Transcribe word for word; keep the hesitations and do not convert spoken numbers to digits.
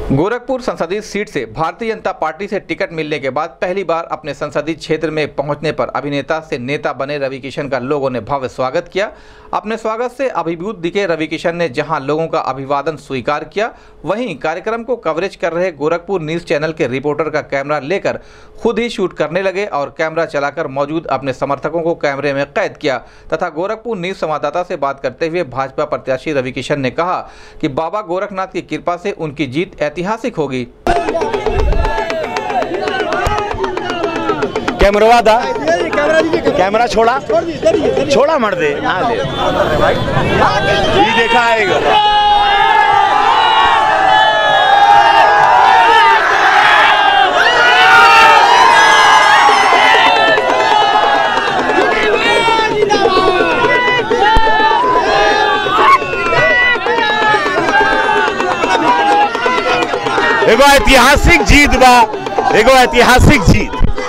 गोरखपुर संसदीय सीट से भारतीय जनता पार्टी से टिकट मिलने के बाद पहली बार अपने संसदीय क्षेत्र में पहुंचने पर अभिनेता से नेता बने रवि किशन का लोगों ने भव्य स्वागत किया। अपने स्वागत से अभिभूत दिखे रवि किशन ने जहां लोगों का अभिवादन स्वीकार किया, वहीं कार्यक्रम को कवरेज कर रहे गोरखपुर न्यूज चैनल के रिपोर्टर का कैमरा लेकर खुद ही शूट करने लगे और कैमरा चलाकर मौजूद अपने समर्थकों को कैमरे में कैद किया तथा गोरखपुर न्यूज संवाददाता से बात करते हुए भाजपा प्रत्याशी रवि किशन ने कहा कि बाबा गोरखनाथ की कृपा से उनकी जीत ऐतिहासिक होगी। कैमरा दा कैमरा छोड़ा छोड़ा मर दे ना दे ये देखा आएगा। एगो ऐतिहासिक जीत बा, एगो ऐतिहासिक जीत।